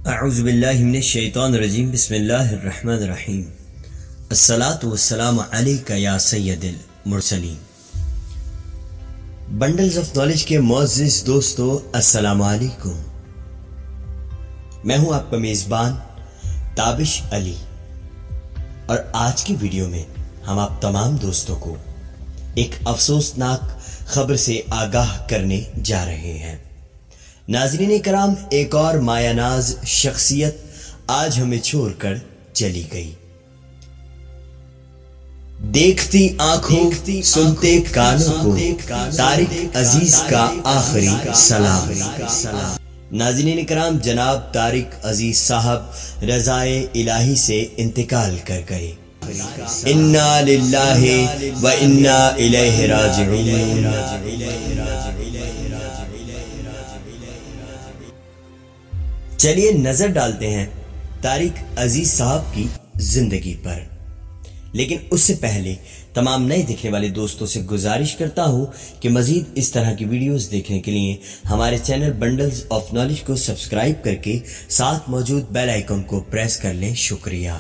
اعوذ باللہ من الشیطان الرجیم بسم اللہ الرحمن الرحیم الصلاۃ والسلام علیک یا سید المرسلین۔ بنڈلز آف نالج کے معزز دوستو السلام علیکم۔ میں ہوں آپ کا میزبان تابش علی، اور آج کی ویڈیو میں ہم آپ تمام دوستوں کو ایک افسوسناک خبر سے آگاہ کرنے جا رہے ہیں۔ ناظرین کرام، ایک اور مایہ ناز شخصیت آج ہمیں چھوڑ کر چلی گئی۔ دیکھتی آنکھوں سنتے کانوں کو طارق عزیز کا آخری سلام۔ ناظرین کرام، جناب طارق عزیز صاحب رضائے الہی سے انتقال کر گئے۔ انا للہ و انا الیہ راجعون۔ چلیے نظر ڈالتے ہیں طارق عزیز صاحب کی زندگی پر، لیکن اس سے پہلے تمام نئے دیکھنے والے دوستوں سے گزارش کرتا ہوں کہ مزید اس طرح کی ویڈیوز دیکھنے کے لیے ہمارے چینل بنڈلز آف نالج کو سبسکرائب کر کے ساتھ موجود بیل آئیکن کو پریس کر لیں۔ شکریہ۔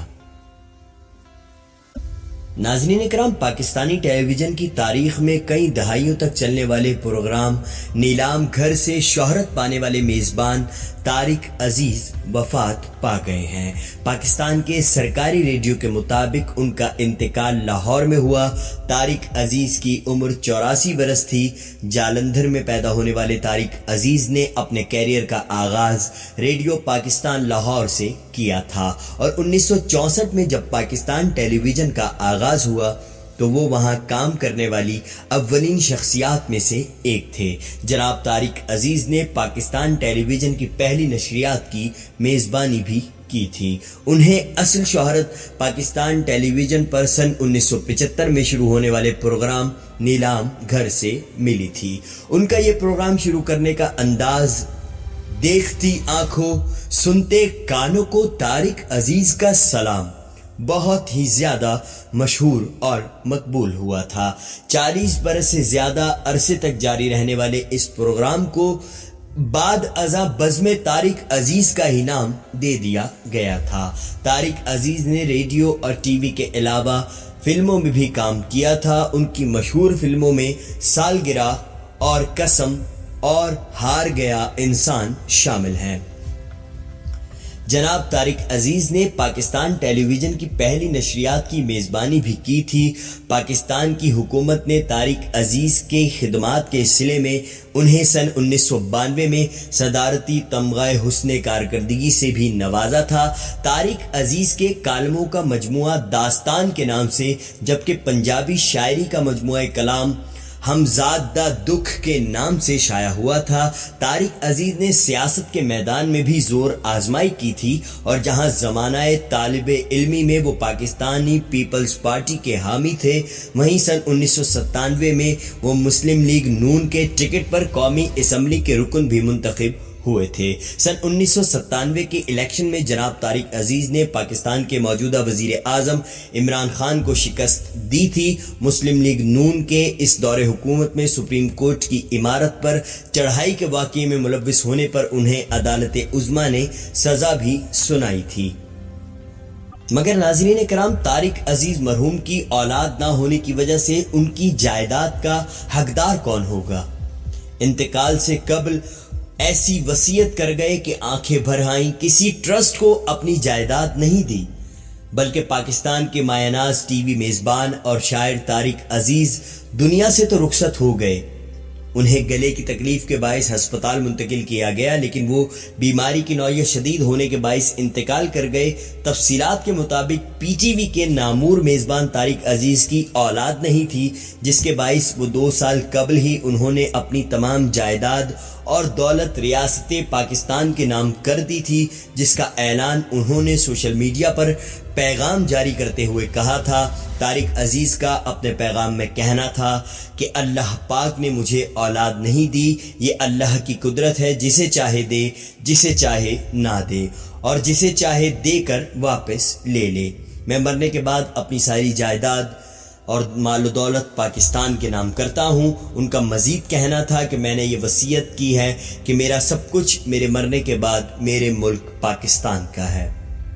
ناظرین کرام، پاکستانی ٹیلی ویژن کی تاریخ میں کئی دہائیوں تک چلنے والے پروگرام نیلام گھر سے شہرت پانے والے میزبان طارق عزیز وفات پا گئے ہیں۔ پاکستان کے سرکاری ریڈیو کے مطابق ان کا انتقال لاہور میں ہوا۔ طارق عزیز کی عمر 84 برس تھی۔ جالندھر میں پیدا ہونے والے طارق عزیز نے اپنے کیریئر کا آغاز ریڈیو پاکستان لاہور سے کیا تھا، اور 1964 میں جب پاکستان ٹیلی ویژن کا آغاز ہوا تو وہ وہاں کام کرنے والی اولین شخصیات میں سے ایک تھے۔ جناب طارق عزیز نے پاکستان ٹیلی ویژن کی پہلی نشریات کی میزبانی بھی کی تھی۔ انہیں اصل شہرت پاکستان ٹیلی ویژن پر سن 1975 میں شروع ہونے والے پروگرام نیلام گھر سے ملی تھی۔ ان کا یہ پروگرام شروع کرنے کا انداز دیکھتی آنکھوں سنتے کانوں کو طارق عزیز کا سلام بہت ہی زیادہ مشہور اور مقبول ہوا تھا۔ 40 برس سے زیادہ عرصے تک جاری رہنے والے اس پروگرام کو بعد ازاں بزم طارق عزیز کا ہی نام دے دیا گیا تھا۔ طارق عزیز نے ریڈیو اور ٹی وی کے علاوہ فلموں میں بھی کام کیا تھا۔ ان کی مشہور فلموں میں سالگرہ اور قسم اور ہار گیا انسان شامل ہیں۔ جناب طارق عزیز نے پاکستان ٹیلی ویژن کی پہلی نشریات کی میزبانی بھی کی تھی۔ پاکستان کی حکومت نے طارق عزیز کے خدمات کے سلے میں انہیں سن 1992 میں صدارتی تمغہ حسن کارکردگی سے بھی نوازا تھا۔ طارق عزیز کے کالموں کا مجموعہ داستان کے نام سے، جبکہ پنجابی شاعری کا مجموعہ کلام ہمزاد دا دکھ کے نام سے شائع ہوا تھا۔ طارق عزیز نے سیاست کے میدان میں بھی زور آزمائی کی تھی، اور جہاں زمانہ طالب علمی میں وہ پاکستانی پیپلز پارٹی کے حامی تھے، وہیں سن 1997 میں وہ مسلم لیگ نون کے ٹکٹ پر قومی اسمبلی کے رکن بھی منتخب ہوئے تھے۔ سن 1997 کے الیکشن میں جناب طارق عزیز نے پاکستان کے موجودہ وزیر اعظم عمران خان کو شکست دی تھی۔ مسلم لیگ نون کے اس دور حکومت میں سپریم کورٹ کی عمارت پر چڑھائی کے واقعے میں ملوث ہونے پر انہیں عدالت عظمیٰ نے سزا بھی سنائی تھی۔ مگر ناظرین کرام، طارق عزیز مرحوم کی اولاد نہ ہونے کی وجہ سے ان کی جائیداد کا حقدار کون ہوگا؟ انتقال سے قبل ایسی وصیت کر گئے کہ آنکھیں بھر آئیں، کسی ٹرسٹ کو اپنی جائیداد نہیں دی، بلکہ پاکستان کے مایہ ناز ٹی وی میزبان اور شاعر طارق عزیز دنیا سے تو رخصت ہو گئے۔ انہیں گلے کی تکلیف کے باعث ہسپتال منتقل کیا گیا، لیکن وہ بیماری کی نوعیت شدید ہونے کے باعث انتقال کر گئے۔ تفصیلات کے مطابق پی ٹی وی کے نامور میزبان طارق عزیز کی اولاد نہیں تھی، جس کے باعث وہ 2 سال قبل ہی انہوں نے اپنی تمام جائیداد اور دولت ریاست پاکستان کے نام کر دی تھی، جس کا اعلان انہوں نے سوشل میڈیا پر پیغام جاری کرتے ہوئے کہا تھا۔ طارق عزیز کا اپنے پیغام میں کہنا تھا کہ اللہ پاک نے مجھے اولاد نہیں دی، یہ اللہ کی قدرت ہے، جسے چاہے دے، جسے چاہے نہ دے، اور جسے چاہے دے کر واپس لے لے۔ میں مرنے کے بعد اپنی ساری جائیداد اور مال و دولت پاکستان کے نام کرتا ہوں۔ ان کا مزید کہنا تھا کہ میں نے یہ وصیت کی ہے کہ میرا سب کچھ میرے مرنے کے بعد میرے ملک پاکستان کا ہے۔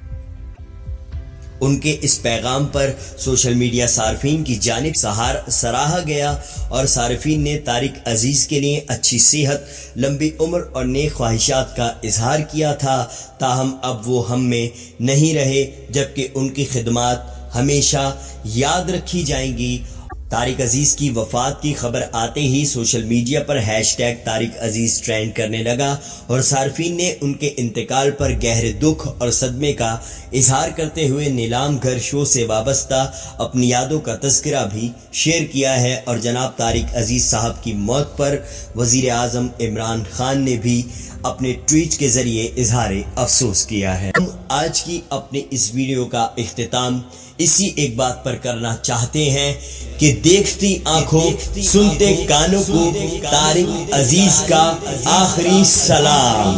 ان کے اس پیغام پر سوشل میڈیا صارفین کی جانب سراہا گیا اور صارفین نے طارق عزیز کے لیے اچھی صحت، لمبی عمر اور نیک خواہشات کا اظہار کیا تھا، تاہم اب وہ ہم میں نہیں رہے، جبکہ ان کی خدمات ہمیشہ یاد رکھی جائیں گی۔ طارق عزیز کی وفات کی خبر آتے ہی سوشل میڈیا پر #طارق عزیز ٹرینڈ کرنے لگا اور صارفین نے ان کے انتقال پر گہرے دکھ اور صدمے کا اظہار کرتے ہوئے نیلام گھر شو سے وابستہ اپنی یادوں کا تذکرہ بھی شیئر کیا ہے، اور جناب طارق عزیز صاحب کی موت پر وزیر اعظم عمران خان نے بھی اپنے ٹویٹ کے ذریعے اظہار افسوس کیا ہے۔ ہم آج کی اپنے اس ویڈیو کا اختتام اسی ایک بات پر کرنا چاہتے ہیں کہ دیکھتی آنکھوں سنتے کانوں کو طارق عزیز کا آخری سلام۔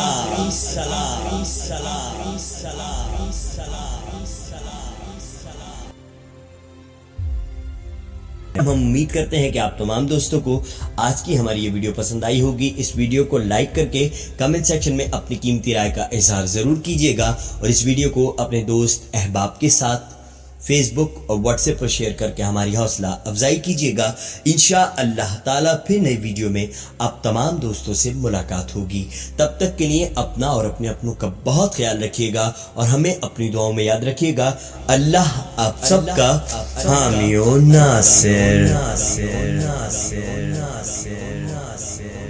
ہم امید کرتے ہیں کہ آپ تمام دوستوں کو آج کی ہماری یہ ویڈیو پسند آئی ہوگی۔ اس ویڈیو کو لائک کر کے کمنٹ سیکشن میں اپنی قیمتی رائے کا اظہار ضرور کیجیے گا، اور اس ویڈیو کو اپنے دوست احباب کے ساتھ فیس بک اور واٹس ایپ پر شیئر کر کے ہماری حوصلہ افزائی کیجیے گا۔ انشاءاللہ تعالی پھر نئی ویڈیو میں آپ تمام دوستوں سے ملاقات ہوگی۔ تب تک کے لیے اپنا اور اپنے اپنوں کا بہت خیال رکھیے گا، اور ہمیں اپنی دعاؤں میں یاد رکھیے گا۔ اللہ آپ سب کا حامی و ناصر۔